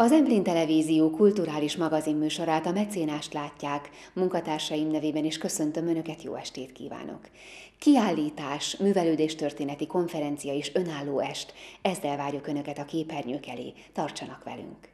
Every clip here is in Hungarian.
Az Emplén Televízió kulturális magazinműsorát, a Mecénást látják. Munkatársaim nevében is köszöntöm Önöket, jó estét kívánok! Kiállítás, művelődéstörténeti konferencia és önálló est, ezzel várjuk Önöket a képernyők elé. Tartsanak velünk!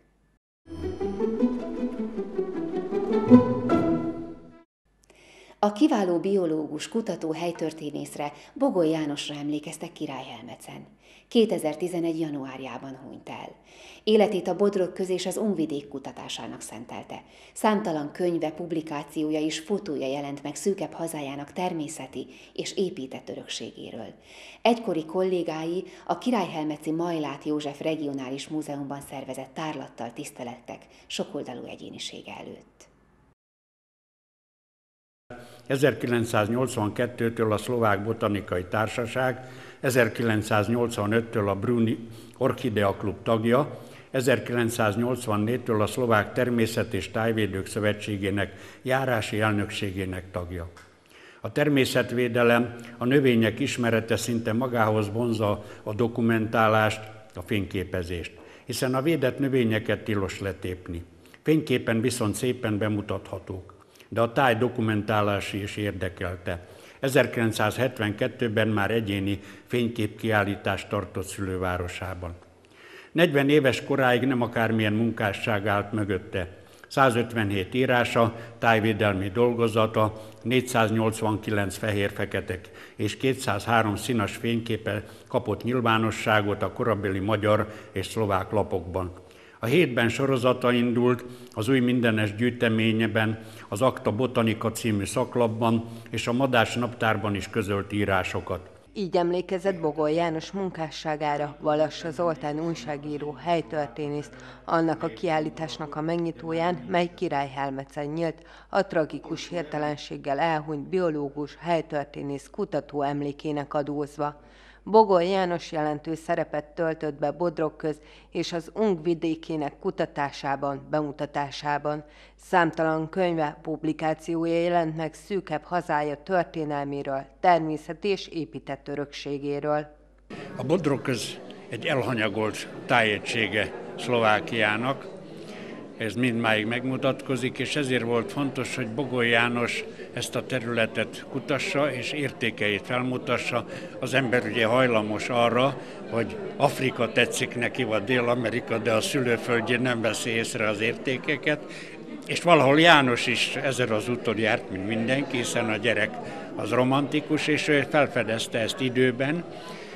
A kiváló biológus, kutató, helytörténészre, Bogoly Jánosra emlékeztek Királyhelmecen. 2011. januárjában hunyt el. Életét a Bodrogköz és az Ungvidék kutatásának szentelte. Számtalan könyve, publikációja és fotója jelent meg szűkebb hazájának természeti és épített örökségéről. Egykori kollégái a Királyhelmeci Majlát József Regionális Múzeumban szervezett tárlattal tisztelettek sokoldalú egyénisége előtt. 1982-től a Szlovák Botanikai Társaság, 1985-től a Bruni Orchidea Klub tagja, 1984-től a Szlovák Természet- és Tájvédők Szövetségének járási elnökségének tagja. A természetvédelem, a növények ismerete szinte magához vonzza a dokumentálást, a fényképezést, hiszen a védett növényeket tilos letépni. Fényképen viszont szépen bemutathatók, de a táj dokumentálása is érdekelte. 1972-ben már egyéni fényképkiállítást tartott szülővárosában. 40 éves koráig nem akármilyen munkásság állt mögötte. 157 írása, tájvédelmi dolgozata, 489 fehér-fekete és 203 színes fényképe kapott nyilvánosságot a korabeli magyar és szlovák lapokban. A hétben sorozata indult az Új mindenes gyűjteményében, az Akta Botanika című szaklapban és a Madás naptárban is közölt írásokat. Így emlékezett Bogoly János munkásságára Valassa Zoltán újságíró, helytörténész, annak a kiállításnak a megnyitóján, mely Királyhelmecen nyílt, a tragikus hirtelenséggel elhunyt biológus, helytörténész kutató emlékének adózva. Bogoly János jelentős szerepet töltött be Bodrogköz és az Ung vidékének kutatásában, bemutatásában. Számtalan könyve, publikációja jelent meg szűkebb hazája történelméről, természeti és épített örökségéről. A Bodrogköz egy elhanyagolt tájegysége Szlovákiának, ez mindmáig megmutatkozik, és ezért volt fontos, hogy Bogoly János ezt a területet kutassa és értékeit felmutassa. Az ember ugye hajlamos arra, hogy Afrika tetszik neki, vagy Dél-Amerika, de a szülőföldjén nem veszi észre az értékeket. És valahol János is ezen az úton járt, mint mindenki, hiszen a gyerek az romantikus, és ő felfedezte ezt időben,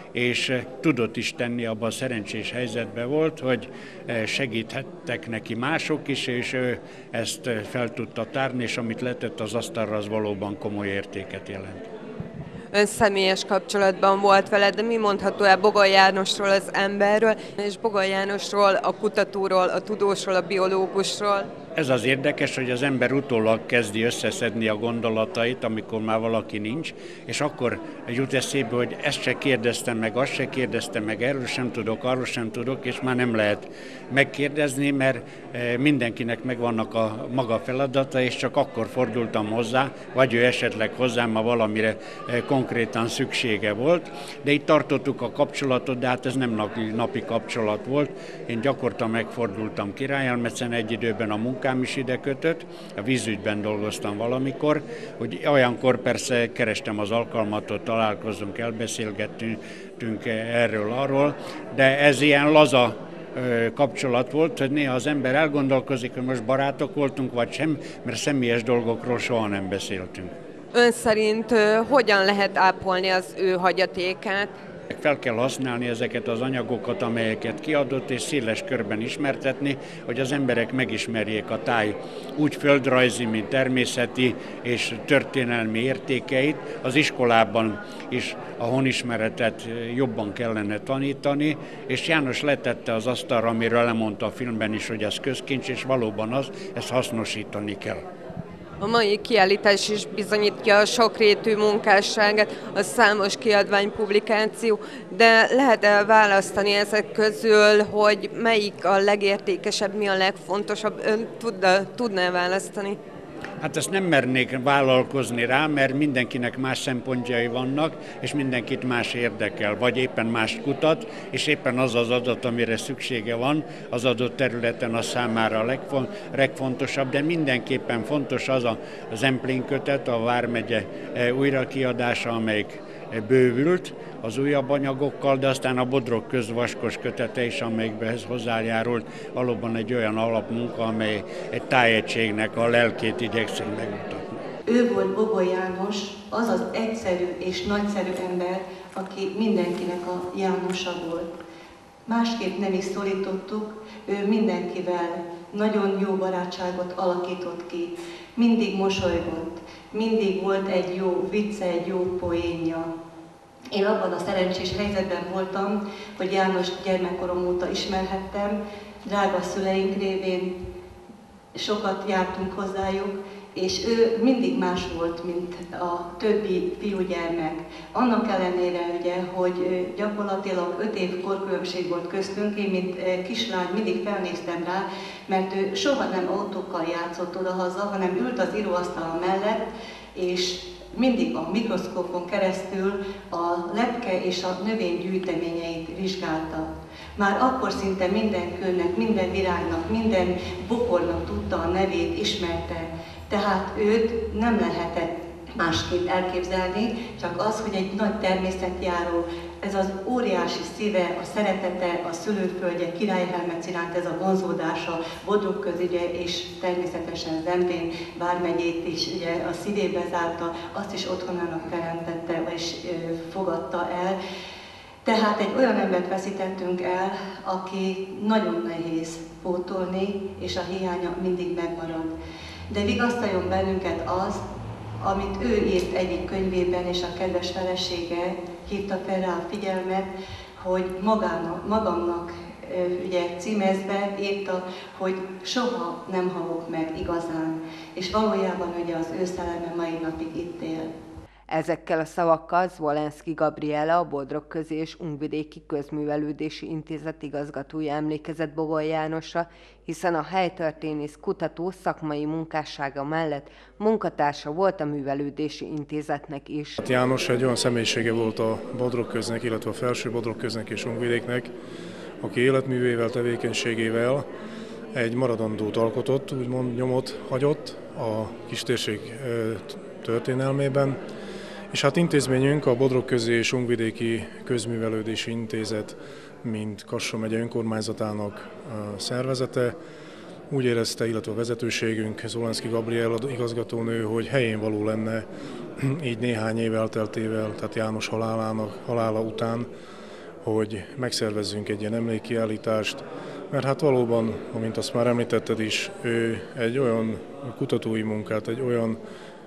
és tudott is tenni, abban a szerencsés helyzetben volt, hogy segíthettek neki mások is, és ő ezt fel tudta tárni, és amit letett az asztalra, az valóban komoly értéket jelent. Ön személyes kapcsolatban volt vele, de mi mondható el Bogoly Jánosról, az emberről, és Bogoly Jánosról, a kutatóról, a tudósról, a biológusról? Ez az érdekes, hogy az ember utólag kezdi összeszedni a gondolatait, amikor már valaki nincs, és akkor jut eszébe, hogy ezt se kérdeztem meg, azt se kérdeztem meg, erről sem tudok, arról sem tudok, és már nem lehet megkérdezni, mert mindenkinek megvannak a maga feladata, és csak akkor fordultam hozzá, vagy ő esetleg hozzám, ha valamire konkrétan szüksége volt. De itt tartottuk a kapcsolatot, de hát ez nem napi kapcsolat volt. Én gyakorta megfordultam Királyhelmecen, egy időben a munkám is ide kötött, a vízügyben dolgoztam valamikor, hogy olyankor persze kerestem az alkalmat, hogy találkozzunk, elbeszélgettünk erről-arról, de ez ilyen laza kapcsolat volt, hogy néha az ember elgondolkozik, hogy most barátok voltunk, vagy sem, mert személyes dolgokról soha nem beszéltünk. Ön szerint hogyan lehet ápolni az ő hagyatékát? Fel kell használni ezeket az anyagokat, amelyeket kiadott, és széles körben ismertetni, hogy az emberek megismerjék a táj úgy földrajzi, mint természeti és történelmi értékeit. Az iskolában is a honismeretet jobban kellene tanítani, és János letette az asztalra, amiről lemondta a filmben is, hogy ez közkincs, és valóban az, ezt hasznosítani kell. A mai kiállítás is bizonyítja a sokrétű munkásságát, a számos kiadvány, publikáció, de lehet választani ezek közül, hogy melyik a legértékesebb, mi a legfontosabb? Ön tudná választani? Hát ezt nem mernék vállalkozni rá, mert mindenkinek más szempontjai vannak, és mindenkit más érdekel, vagy éppen mást kutat, és éppen az az adat, amire szüksége van, az adott területen a számára a legfontosabb, de mindenképpen fontos az a Zemplén kötet, a Vármegye újrakiadása, amelyik bővült az újabb anyagokkal, de aztán a Bodrog közvaskos kötete is, amelyikbe ez hozzájárult, valóban egy olyan alapmunka, amely egy tájegységnek a lelkét igyekszik megmutatni. Ő volt Bogoly János, az az egyszerű és nagyszerű ember, aki mindenkinek a Jánosa volt. Másképp nem is szólítottuk, ő mindenkivel nagyon jó barátságot alakított ki, mindig mosolygott, mindig volt egy jó vicce, egy jó poénja. Én abban a szerencsés helyzetben voltam, hogy János gyermekkorom óta ismerhettem, drága szüleink révén sokat jártunk hozzájuk, és ő mindig más volt, mint a többi fiúgyermek. Annak ellenére, ugye, hogy gyakorlatilag 5 év korkülönbség volt köztünk, én mint kislány mindig felnéztem rá, mert ő soha nem autókkal játszott odahaza, hanem ült az íróasztal mellett, és mindig a mikroszkópon keresztül a lepke és a növény gyűjteményeit vizsgálta. Már akkor szinte minden kőnek, minden virágnak, minden bokornak tudta a nevét, ismerte. Tehát őt nem lehetett másképp elképzelni, csak az, hogy egy nagy természetjáró, ez az óriási szíve, a szeretete, a szülőföldje, Királyhelmec iránt ez a vonzódása, Bodrog közügye és természetesen Zemplén vármegyét is ugye a szívébe zárta, azt is otthonának teremtette és fogadta el. Tehát egy olyan embert veszítettünk el, aki nagyon nehéz pótolni, és a hiánya mindig megmarad. De vigasztaljon bennünket az, amit ő írt egyik könyvében, és a kedves felesége hívta fel rá a figyelmet, hogy magamnak ugye címezve írta, hogy soha nem halok meg igazán, és valójában ugye az ő szelleme mai napig itt él. Ezekkel a szavakkal Zvolenszky Gabriela, a Bodrog Közi és Ungvidéki Közművelődési Intézet igazgatója emlékezett Bogoly Jánosra, hiszen a helytörténész kutató szakmai munkássága mellett munkatársa volt a Művelődési Intézetnek is. János egy olyan személyisége volt a Bodrog Köznek, illetve a Felső Bodrog Köznek és Ungvidéknek, aki életművével, tevékenységével egy maradandót alkotott, úgymond nyomot hagyott a kistérség történelmében. És hát intézményünk, a Bodrog Közi és Ungvidéki Közművelődési Intézet, mint Kassa megye önkormányzatának szervezete, úgy érezte, illetve a vezetőségünk, Zvolenszky Gabriela igazgatónő, hogy helyén való lenne így néhány év elteltével, tehát János halála után, hogy megszervezzünk egy ilyen emlékkiállítást, mert hát valóban, amint azt már említetted is, ő egy olyan kutatói munkát, egy olyan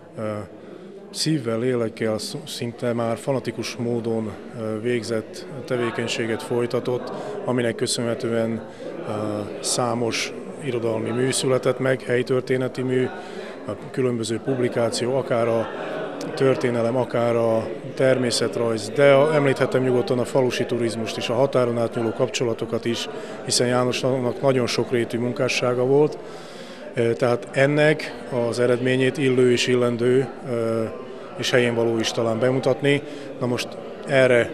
szívvel, lélekkel, szinte már fanatikus módon végzett tevékenységet folytatott, aminek köszönhetően számos irodalmi mű született meg, helytörténeti mű, a különböző publikáció, akár a történelem, akár a természetrajz, de említhetem nyugodtan a falusi turizmust és a határon átnyúló kapcsolatokat is, hiszen Jánosnak nagyon sokrétű munkássága volt. Tehát ennek az eredményét illő és illendő és helyén való is talán bemutatni. Na most erre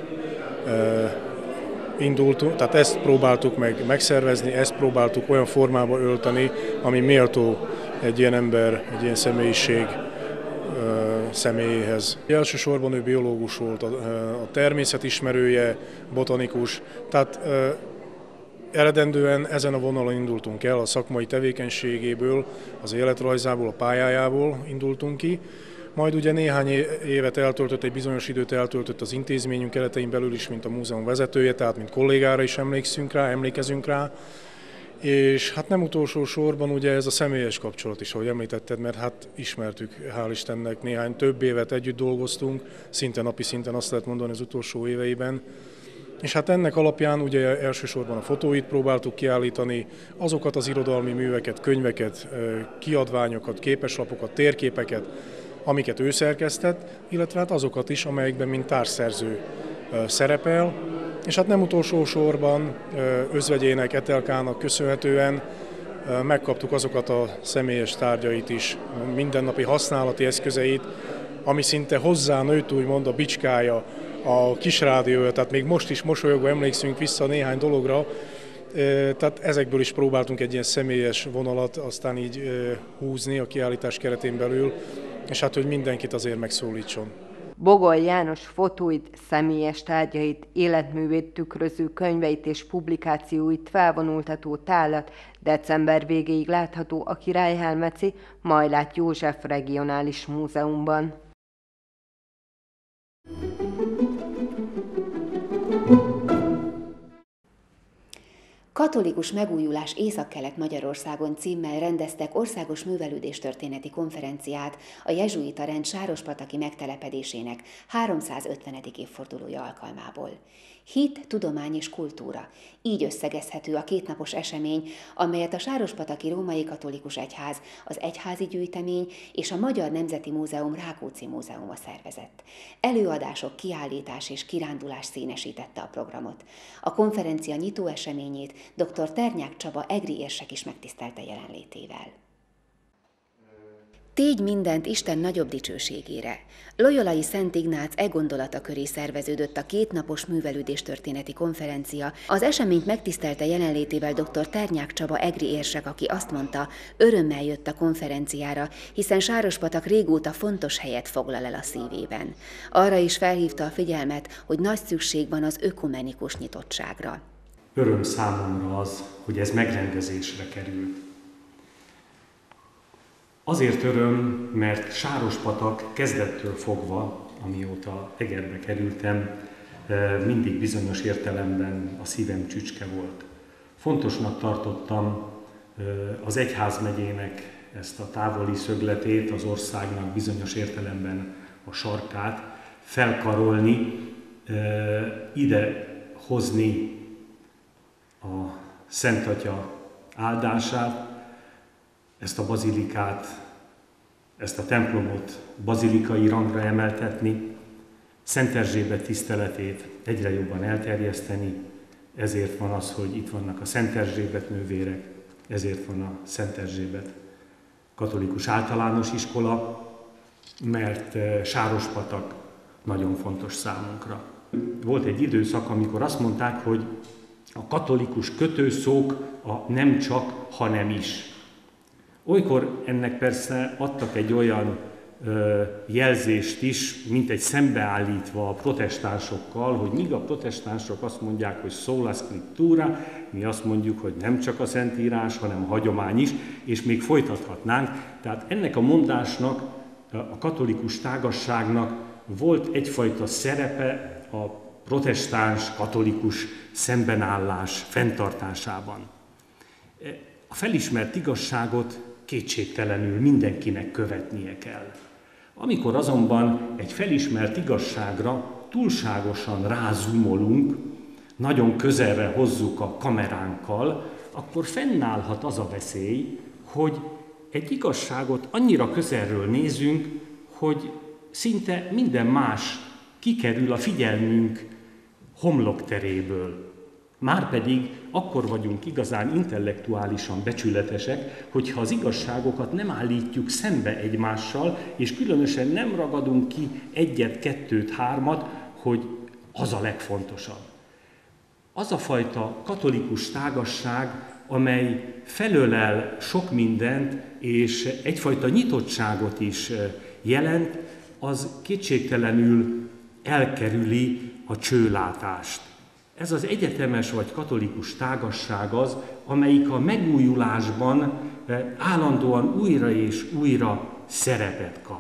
indultunk, tehát ezt próbáltuk meg megszervezni, ezt próbáltuk olyan formába ölteni, ami méltó egy ilyen ember, egy ilyen személyiség személyéhez. Elsősorban ő biológus volt, a természet ismerője, botanikus, tehát eredendően ezen a vonalon indultunk el, a szakmai tevékenységéből, az életrajzából, a pályájából indultunk ki. Majd ugye néhány évet eltöltött, egy bizonyos időt eltöltött az intézményünk keretein belül is, mint a múzeum vezetője, tehát mint kollégára is emlékezünk rá. És hát nem utolsó sorban ugye ez a személyes kapcsolat is, ahogy említetted, mert hát ismertük, hál' Istennek, több évet együtt dolgoztunk, szinte napi szinten azt lehet mondani az utolsó éveiben. És hát ennek alapján ugye elsősorban a fotóit próbáltuk kiállítani, azokat az irodalmi műveket, könyveket, kiadványokat, képeslapokat, térképeket, amiket ő szerkesztett, illetve hát azokat is, amelyekben mint társszerző szerepel. És hát nem utolsó sorban özvegyének, Etelkának köszönhetően megkaptuk azokat a személyes tárgyait is, mindennapi használati eszközeit, ami szinte hozzá nőtt, úgymond a bicskája, a kisrádiója, tehát még most is mosolyogva emlékszünk vissza néhány dologra, tehát ezekből is próbáltunk egy ilyen személyes vonalat aztán így húzni a kiállítás keretén belül, és hát, hogy mindenkit azért megszólítson. Bogoly János fotóit, személyes tárgyait, életművét tükröző könyveit és publikációit felvonultató tálat december végéig látható a Királyhelmeci Majlát József Regionális Múzeumban. Katolikus megújulás Északkelet-Magyarországon címmel rendeztek országos művelődéstörténeti konferenciát a jezsuita rend sárospataki megtelepedésének 350. évfordulója alkalmából. Hit, tudomány és kultúra. Így összegezhető a kétnapos esemény, amelyet a Sárospataki Római Katolikus Egyház, az Egyházi Gyűjtemény és a Magyar Nemzeti Múzeum Rákóczi Múzeuma szervezett. Előadások, kiállítás és kirándulás színesítette a programot. A konferencia nyitó eseményét dr. Ternyák Csaba egri érsek is megtisztelte jelenlétével. Tégy mindent Isten nagyobb dicsőségére. Loyolai Szent Ignác gondolata köré szerveződött a kétnapos művelődéstörténeti konferencia. Az eseményt megtisztelte jelenlétével dr. Ternyák Csaba egri érsek, aki azt mondta, örömmel jött a konferenciára, hiszen Sárospatak régóta fontos helyet foglal el a szívében. Arra is felhívta a figyelmet, hogy nagy szükség van az ökumenikus nyitottságra. Öröm számomra az, hogy ez megrendezésre került. Azért öröm, mert Sárospatak kezdettől fogva, amióta Egerbe kerültem, mindig bizonyos értelemben a szívem csücske volt. Fontosnak tartottam az egyházmegyének ezt a távoli szögletét, az országnak bizonyos értelemben a sarkát felkarolni, ide hozni a Szent Atya áldását, ezt a bazilikát, ezt a templomot bazilikai rangra emeltetni, Szent Erzsébet tiszteletét egyre jobban elterjeszteni, ezért van az, hogy itt vannak a Szent Erzsébet nővérek, ezért van a Szent Erzsébet katolikus általános iskola, mert Sárospatak nagyon fontos számunkra. Volt egy időszak, amikor azt mondták, hogy a katolikus kötőszók a nem csak, hanem is. Olykor ennek persze adtak egy olyan jelzést is, mint egy szembeállítva a protestánsokkal, hogy míg a protestánsok azt mondják, hogy sola scriptura, mi azt mondjuk, hogy nem csak a Szentírás, hanem a hagyomány is, és még folytathatnánk. Tehát ennek a mondásnak, a katolikus tágasságnak volt egyfajta szerepe a protestáns, katolikus szembenállás fenntartásában. A felismert igazságot kétségtelenül mindenkinek követnie kell. Amikor azonban egy felismert igazságra túlságosan rázumolunk, nagyon közelre hozzuk a kameránkkal, akkor fennállhat az a veszély, hogy egy igazságot annyira közelről nézünk, hogy szinte minden más kikerül a figyelmünk homlokteréből. Márpedig akkor vagyunk igazán intellektuálisan becsületesek, hogyha az igazságokat nem állítjuk szembe egymással, és különösen nem ragadunk ki egyet, kettőt, hármat, hogy az a legfontosabb. Az a fajta katolikus tágasság, amely felölel sok mindent, és egyfajta nyitottságot is jelent, az kétségtelenül elkerüli a csőlátást. Ez az egyetemes vagy katolikus tágasság az, amelyik a megújulásban állandóan újra és újra szerepet kap.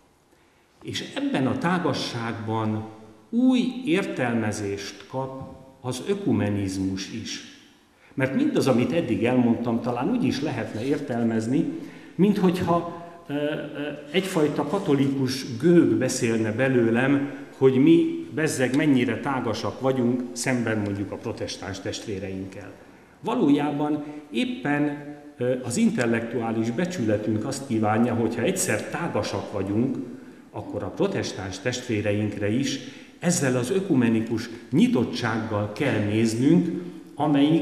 És ebben a tágasságban új értelmezést kap az ökumenizmus is. Mert mindaz, amit eddig elmondtam, talán úgy is lehetne értelmezni, minthogyha egyfajta katolikus gőg beszélne belőlem, hogy mi bezzeg mennyire tágasak vagyunk szemben mondjuk a protestáns testvéreinkkel. Valójában éppen az intellektuális becsületünk azt kívánja, hogy ha egyszer tágasak vagyunk, akkor a protestáns testvéreinkre is ezzel az ökumenikus nyitottsággal kell néznünk, amelyik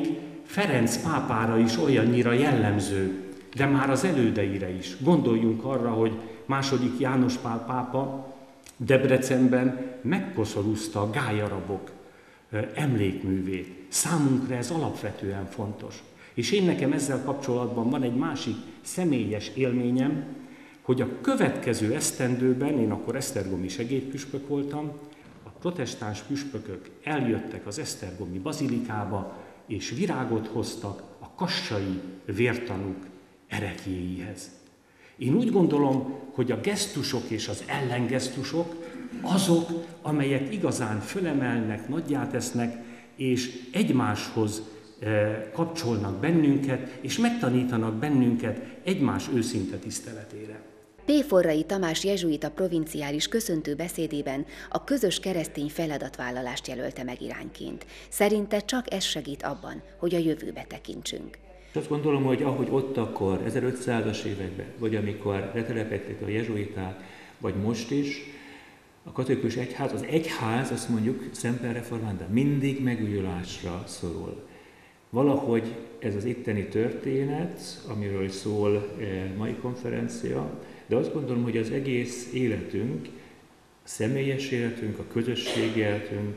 Ferenc pápára is olyannyira jellemző, de már az elődeire is. Gondoljunk arra, hogy II. János Pál pápa Debrecenben megkoszorúzta a gályarabok emlékművét. Számunkra ez alapvetően fontos. És én nekem ezzel kapcsolatban van egy másik személyes élményem, hogy a következő esztendőben, én akkor esztergomi segédpüspök voltam, a protestáns püspökök eljöttek az esztergomi bazilikába, és virágot hoztak a kassai vértanúk ereklyéihez. Én úgy gondolom, hogy a gesztusok és az ellengesztusok azok, amelyek igazán fölemelnek, nagyjá tesznek, és egymáshoz kapcsolnak bennünket, és megtanítanak bennünket egymás őszinte tiszteletére. P. Forrai Tamás jezsuita provinciális köszöntő beszédében a közös keresztény feladatvállalást jelölte meg irányként. Szerinte csak ez segít abban, hogy a jövőbe tekintsünk. Azt gondolom, hogy ahogy ott akkor, 1500-as években, vagy amikor letelepedtek a jezsuiták, vagy most is, a katolikus egyház, az egyház, azt mondjuk Semper Reformanda, mindig megújulásra szorul. Valahogy ez az itteni történet, amiről szól mai konferencia, de azt gondolom, hogy az egész életünk, a személyes életünk, a közösségi életünk,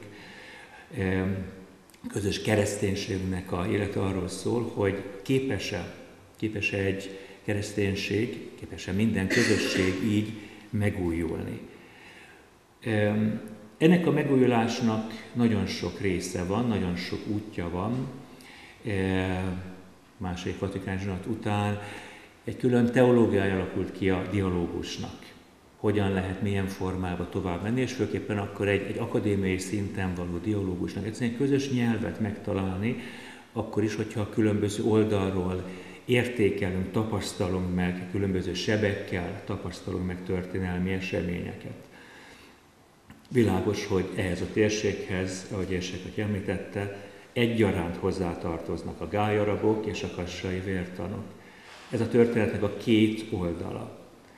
közös kereszténységünknek a élete arról szól, hogy képes-e egy kereszténység, képes-e minden közösség így megújulni. Ennek a megújulásnak nagyon sok része van, nagyon sok útja van. II. Vatikáni zsinat után egy külön teológiája alakult ki a dialógusnak. Hogyan lehet milyen formában tovább menni, és főképpen akkor egy akadémiai szinten való dialógusnak egyszerűen közös nyelvet megtalálni, akkor is, hogyha a különböző oldalról értékelünk, tapasztalunk meg, különböző sebekkel tapasztalunk meg történelmi eseményeket. Világos, hogy ehhez a térséghez, ahogy Érsek említette, egyaránt hozzátartoznak a gályarabok és a kassai vértanúk. Ez a történetnek a két oldala.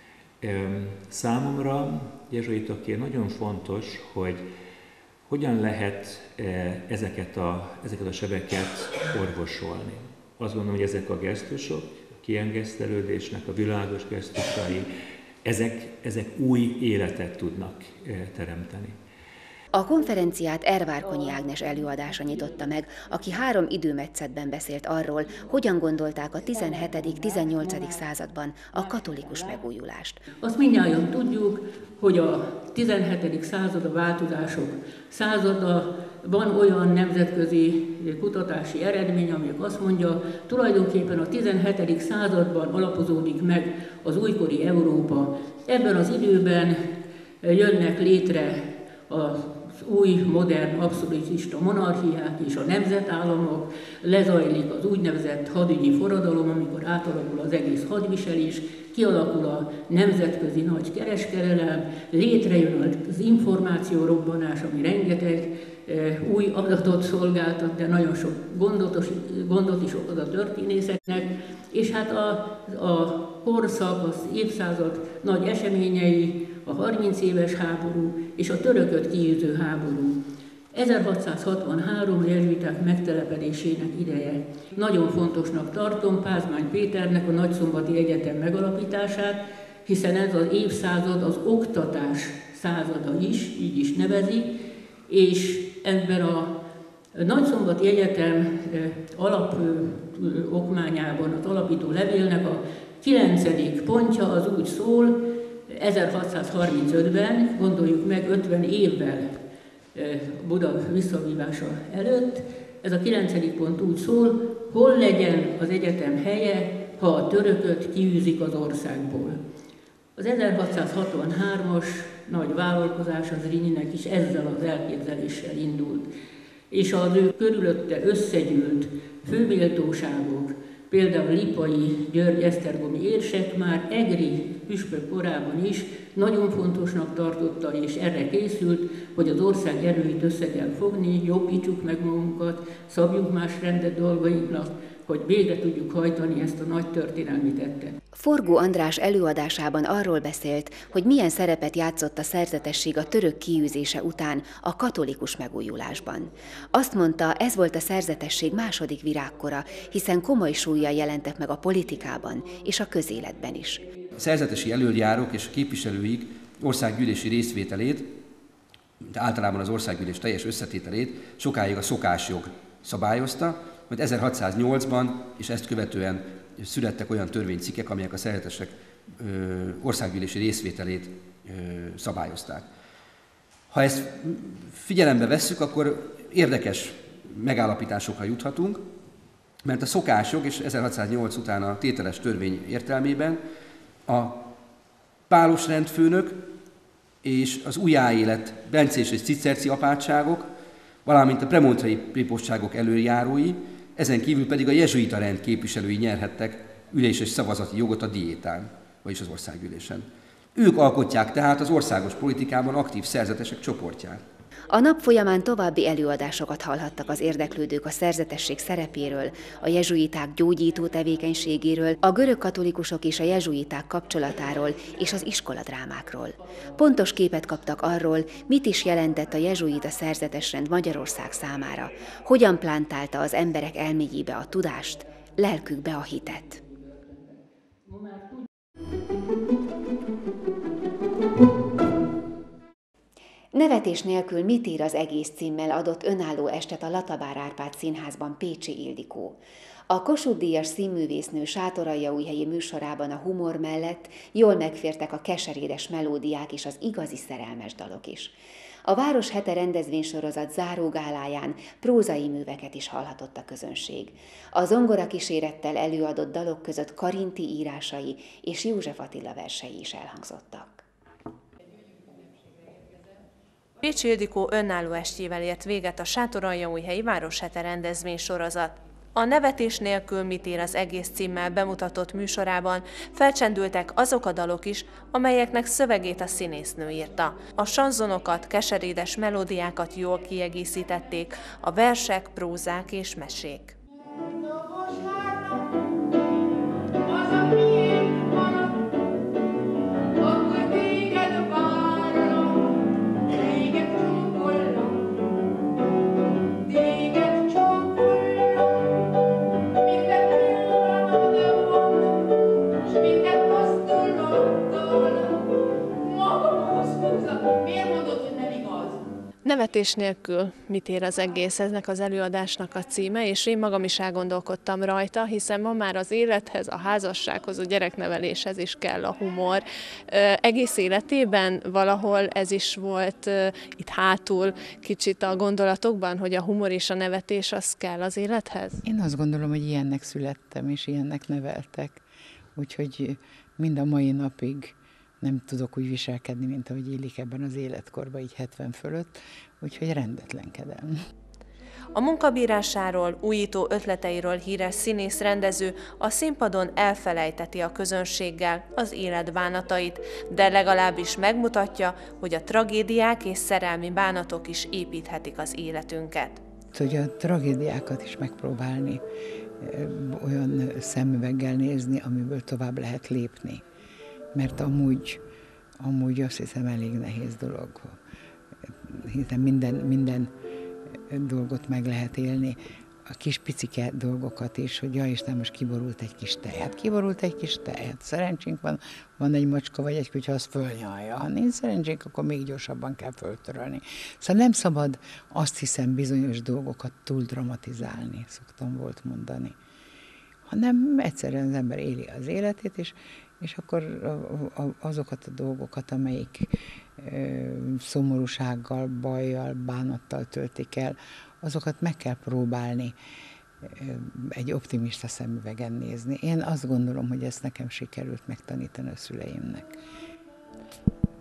Számomra, jezsuitaként nagyon fontos, hogy hogyan lehet ezeket a sebeket orvosolni. Azt gondolom, hogy ezek a gesztusok, a kiengesztelődésnek a világos gesztusai, ezek új életet tudnak teremteni. A konferenciát Ervárkonyi Ágnes előadása nyitotta meg, aki 3 időmetszetben beszélt arról, hogyan gondolták a 17.-18. században a katolikus megújulást. Azt mindnyájan tudjuk, hogy a 17. század a változások százada, van olyan nemzetközi kutatási eredmény, amelyek azt mondja, tulajdonképpen a 17. században alapozódik meg az újkori Európa. Ebben az időben jönnek létre az új, modern, abszolutista monarchiák és a nemzetállamok, lezajlik az úgynevezett hadügyi forradalom, amikor átalakul az egész hadviselés, kialakul a nemzetközi nagy kereskedelem, létrejön az információrobbanás, ami rengeteg új adatot szolgáltat, de nagyon sok gondot is okoz a történészeknek, és hát a korszak, az évszázad nagy eseményei, a 30 éves háború és a törököt kiűző háború. 1663 a jezsuiták megtelepedésének ideje. Nagyon fontosnak tartom Pázmány Péternek a Nagyszombati Egyetem megalapítását, hiszen ez az évszázad az oktatás százada is, így is nevezi, és ebben a Nagyszombati Egyetem alapokmányában, az alapító levélnek a 9. pontja az úgy szól, 1635-ben, gondoljuk meg 50 évvel Buda visszavívása előtt, ez a 9. pont úgy szól, hol legyen az egyetem helye, ha a törököt kiűzik az országból. Az 1663-as nagy vállalkozás az Zrínyinek is ezzel az elképzeléssel indult, és az ő körülötte összegyűlt főméltóságok, például Lipai György esztergomi érsek már egri püspök korában is nagyon fontosnak tartotta, és erre készült, hogy az ország erőit össze kell fogni, jobbítsuk meg magunkat, szabjunk más rendet dolgainknak, hogy végre tudjuk hajtani ezt a nagy történelmi tettet. Forgó András előadásában arról beszélt, hogy milyen szerepet játszott a szerzetesség a török kiűzése után a katolikus megújulásban. Azt mondta, ez volt a szerzetesség második virágkora, hiszen komoly súllyal jelentek meg a politikában és a közéletben is. A szerzetesi elöljárók és a képviselőik országgyűlési részvételét, de általában az országgyűlés teljes összetételét sokáig a szokásjog szabályozta, hogy 1608-ban és ezt követően születtek olyan törvénycikkek, amelyek a szerzetesek országgyűlési részvételét szabályozták. Ha ezt figyelembe vesszük, akkor érdekes megállapításokra juthatunk, mert a szokásjog és 1608 után a tételes törvény értelmében a pálos rendfőnök és az újjáélet bencés és ciszterci apátságok, valamint a premontrai prépostságok előjárói, ezen kívül pedig a jezsuita rend képviselői nyerhettek ülés- és szavazati jogot a diétán, vagyis az országgyűlésen. Ők alkotják tehát az országos politikában aktív szerzetesek csoportját. A nap folyamán további előadásokat hallhattak az érdeklődők a szerzetesség szerepéről, a jezsuiták gyógyító tevékenységéről, a görög katolikusok és a jezsuiták kapcsolatáról és az iskoladrámákról. Pontos képet kaptak arról, mit is jelentett a jezsuita szerzetesrend Magyarország számára, hogyan plántálta az emberek elméjébe a tudást, lelkükbe a hitet. Nevetés nélkül mit ír az egész címmel adott önálló estet a Latabár Árpád Színházban Pécsi Ildikó. A Kossuth-díjas színművésznő Sátoraljaújhelyi műsorában a humor mellett jól megfértek a keserédes melódiák és az igazi szerelmes dalok is. A Város hete rendezvénysorozat zárógáláján prózai műveket is hallhatott a közönség. A zongora kísérettel előadott dalok között Karinti írásai és József Attila versei is elhangzottak. Pécsi Ildikó önálló estjével ért véget a Sátoraljaújhelyi Városhete rendezvénysorozat. A Nevetés nélkül mit ír az egész címmel bemutatott műsorában felcsendültek azok a dalok is, amelyeknek szövegét a színésznő írta. A sanzonokat, keserédes melódiákat jól kiegészítették a versek, prózák és mesék. Nevetés nélkül mit ér az egész, eznek az előadásnak a címe, és én magam is elgondolkodtam rajta, hiszen ma már az élethez, a házassághoz, a gyerekneveléshez is kell a humor. Egész életében valahol ez is volt itt hátul kicsit a gondolatokban, hogy a humor és a nevetés az kell az élethez? Én azt gondolom, hogy ilyennek születtem, és ilyennek neveltek. Úgyhogy mind a mai napig nem tudok úgy viselkedni, mint ahogy illik ebben az életkorban, így 70 fölött, úgyhogy rendetlenkedem. A munkabírásáról, újító ötleteiről híres színész-rendező a színpadon elfelejteti a közönséggel az élet bánatait, de legalábbis megmutatja, hogy a tragédiák és szerelmi bánatok is építhetik az életünket. Hogy a tragédiákat is megpróbálni olyan szemüveggel nézni, amiből tovább lehet lépni. Mert amúgy azt hiszem elég nehéz dolog, hiszen minden dolgot meg lehet élni, a kis picike dolgokat is, hogy ja Isten, most kiborult egy kis tej. Hát kiborult egy kis tej, hát szerencsénk van egy macska vagy egy kutya, az fölnyalja. Ha nincs szerencsénk, akkor még gyorsabban kell föltörölni. Szóval nem szabad, azt hiszem, bizonyos dolgokat túl dramatizálni, szoktam volt mondani. Hanem egyszerűen az ember éli az életét, és akkor azokat a dolgokat, amelyik szomorúsággal, bajjal, bánattal töltik el, azokat meg kell próbálni egy optimista szemüvegen nézni. Én azt gondolom, hogy ezt nekem sikerült megtanítani a szüleimnek.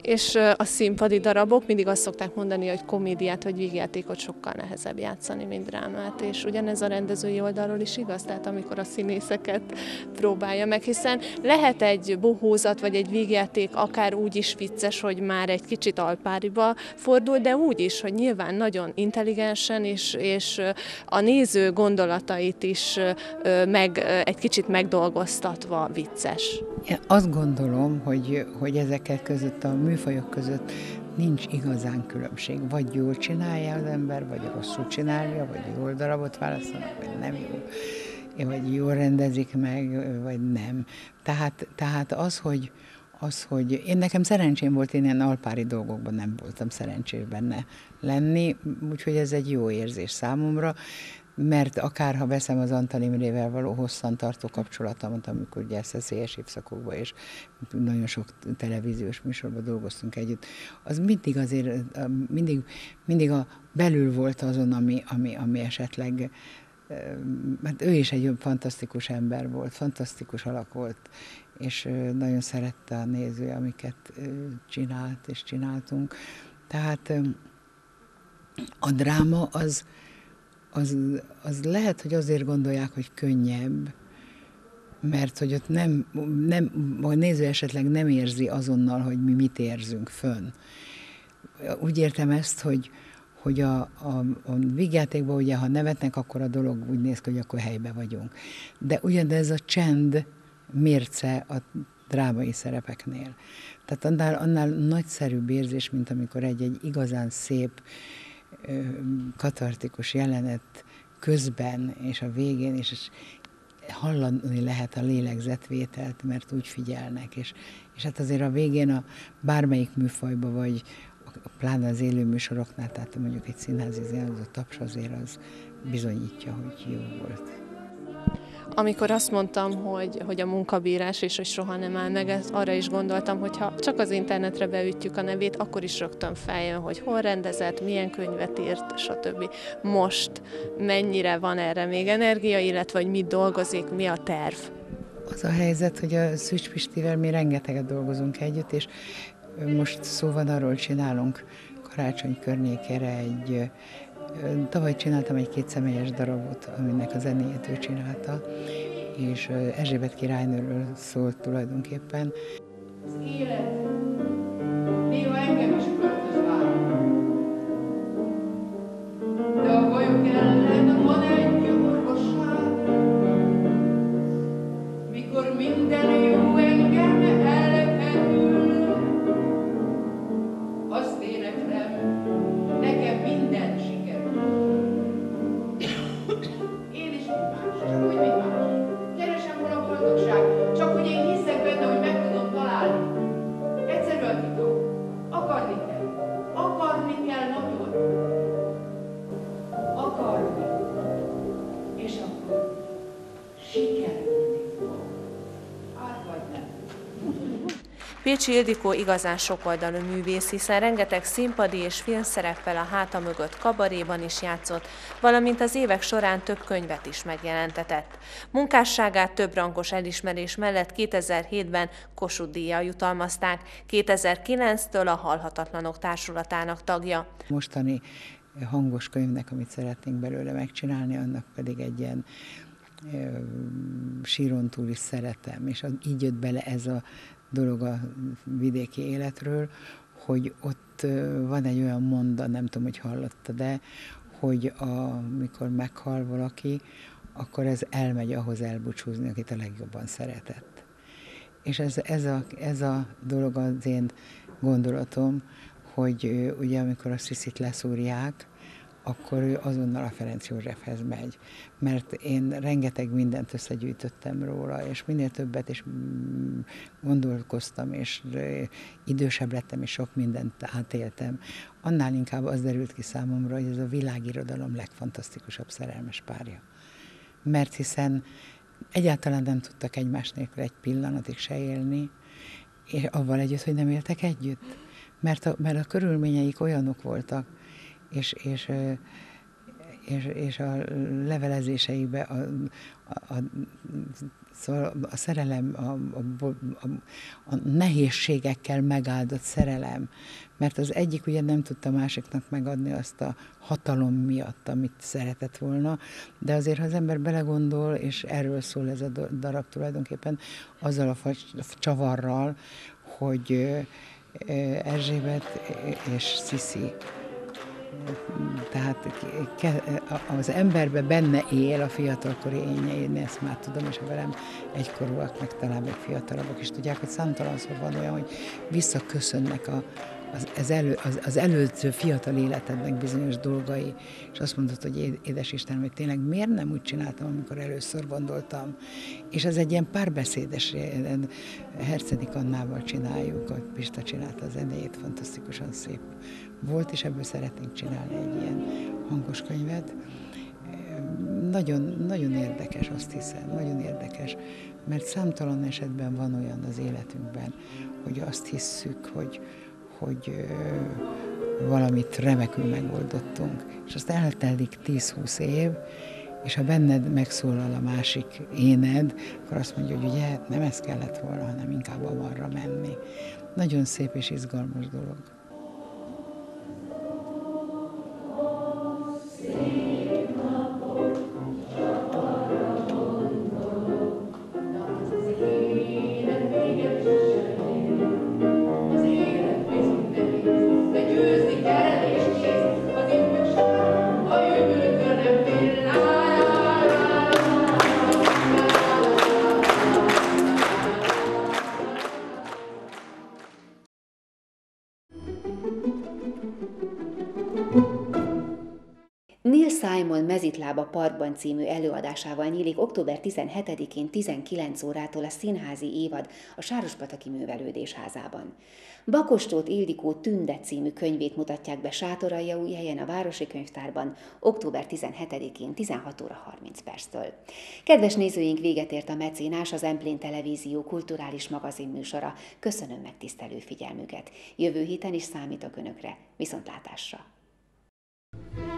És a színpadi darabok, mindig azt szokták mondani, hogy komédiát vagy vígjátékot sokkal nehezebb játszani, mint drámát, és ugyanez a rendezői oldalról is igaz, tehát amikor a színészeket próbálja meg, hiszen lehet egy bohózat vagy egy vígjáték akár úgy is vicces, hogy már egy kicsit alpáriba fordul, de úgy is, hogy nyilván nagyon intelligensen és a néző gondolatait is egy kicsit megdolgoztatva vicces. Én azt gondolom, hogy ezek között, a műfajok között nincs igazán különbség. Vagy jól csinálja az ember, vagy rosszul csinálja, vagy jól darabot választanak, vagy nem jól. Vagy jól rendezik meg, vagy nem. Tehát az, hogy én nekem szerencsém volt, én ilyen alpári dolgokban nem voltam szerencsés benne lenni, úgyhogy ez egy jó érzés számomra, mert akár ha veszem az Antal Imrével való hosszantartó kapcsolatomat, amikor ugye szeszélyes évszakokban és nagyon sok televíziós műsorban dolgoztunk együtt, az mindig azért, mindig belül volt azon, ami esetleg, hát ő is egy fantasztikus ember volt, fantasztikus alak volt, és nagyon szerette a néző, amiket csinált és csináltunk. Tehát a dráma az lehet, hogy azért gondolják, hogy könnyebb, mert hogy ott a néző esetleg nem érzi azonnal, hogy mi mit érzünk fönn. Úgy értem ezt, hogy a vígjátékban ugye, ha nevetnek, akkor a dolog úgy néz ki, hogy akkor helybe vagyunk. De ugyanez a csend mérce a drámai szerepeknél. Tehát annál nagyszerűbb érzés, mint amikor egy igazán szép, katartikus jelenet közben és a végén, és hallani lehet a lélegzetvételt, mert úgy figyelnek. És hát azért a végén a bármelyik műfajban, vagy pláne az élő műsoroknál, tehát mondjuk egy színházi az a taps azért az bizonyítja, hogy jó volt. Amikor azt mondtam, hogy a munkabírás és hogy soha nem áll meg, arra is gondoltam, hogy ha csak az internetre beütjük a nevét, akkor is rögtön feljön, hogy hol rendezett, milyen könyvet írt, stb. Most mennyire van erre még energia, illetve hogy mit dolgozik, mi a terv? Az a helyzet, hogy a Szűcs Pistivel mi rengeteget dolgozunk együtt, és most szó van arról, csinálunk karácsony környékére tavaly csináltam egy 2 személyes darabot, aminek a zenéjét ő csinálta, és Erzsébet királynőről szólt tulajdonképpen. Az élet néha engem is költözvár. De a bajok ellen van egy orvosság, mikor minden jó engem elkerül. Azt éneklem, nekem minden sikerül. Én is más, csak úgy, mint más. Keresem hol a boldogság, csak hogy én hiszek benne, hogy meg tudom találni. Egyszerű a titok. Akarni kell. Akarni kell nagyon. Akarni. És akkor sikerülni fog. Hát vagy nem. Pécsi Ildikó igazán sokoldalú művész, hiszen rengeteg színpadi és filmszereppel a háta mögött kabaréban is játszott, valamint az évek során több könyvet is megjelentetett. Munkásságát több rangos elismerés mellett 2007-ben Kossuth-díjjal jutalmazták, 2009-től a Halhatatlanok Társulatának tagja. Mostani hangos könyvnek, amit szeretnénk belőle megcsinálni, annak pedig egy ilyen síron túli szeretem, és így jött bele ez a dolog a vidéki életről, hogy ott van egy olyan mondat, nem tudom, hogy hallottad, de hogy amikor meghal valaki, akkor ez elmegy ahhoz elbúcsúzni, akit a legjobban szeretett. És ez a dolog az én gondolatom, hogy ugye amikor a Sziszit leszúrják, akkor ő azonnal a Ferenc Józsefhez megy. Mert én rengeteg mindent összegyűjtöttem róla, és minél többet is gondolkoztam, és idősebb lettem, és sok mindent átéltem. Annál inkább az derült ki számomra, hogy ez a világirodalom legfantasztikusabb szerelmes párja. Mert hiszen egyáltalán nem tudtak egymás nélkül egy pillanatig se élni, és avval együtt, hogy nem éltek együtt. Mert a körülményeik olyanok voltak, és a levelezéseikben Szóval a szerelem, a nehézségekkel megáldott szerelem, mert az egyik ugye nem tudta másiknak megadni azt a hatalom miatt, amit szeretett volna, de azért, ha az ember belegondol, és erről szól ez a darab tulajdonképpen, azzal a csavarral, hogy Erzsébet és Sziszi, tehát az emberbe benne él a fiatalkori én ezt már tudom, és velem egykorúak, meg talán még fiatalabbak is tudják, hogy számtalanszor van olyan, hogy visszaköszönnek az előző fiatal életednek bizonyos dolgai, és azt mondod, hogy édes Istenem, hogy tényleg miért nem úgy csináltam, amikor először gondoltam. És ez egy ilyen párbeszédes, Hercedik Annával csináljuk, hogy Pista csinálta a zenéjét, fantasztikusan szép volt, és ebből szeretnénk csinálni egy ilyen hangos könyvet. Nagyon, nagyon érdekes, azt hiszem, nagyon érdekes, mert számtalan esetben van olyan az életünkben, hogy azt hisszük, hogy valamit remekül megoldottunk, és azt eltelik 10-20 év, és ha benned megszólal a másik éned, akkor azt mondja, hogy ugye nem ez kellett volna, hanem inkább amarra menni. Nagyon szép és izgalmas dolog. Neil Simon Mezitláb parkban című előadásával nyílik október 17-én 19 órától a színházi évad a Sárospataki Művelődésházában. Bakostóth Ildikó Tünde című könyvét mutatják be Sátoraljaújhelyen a Városi Könyvtárban október 17-én 16 óra 30 perctől. Kedves nézőink, véget ért a Mecénás, az Emplén Televízió kulturális magazin műsora. Köszönöm megtisztelő figyelmüket. Jövő héten is számítok Önökre. Viszontlátásra!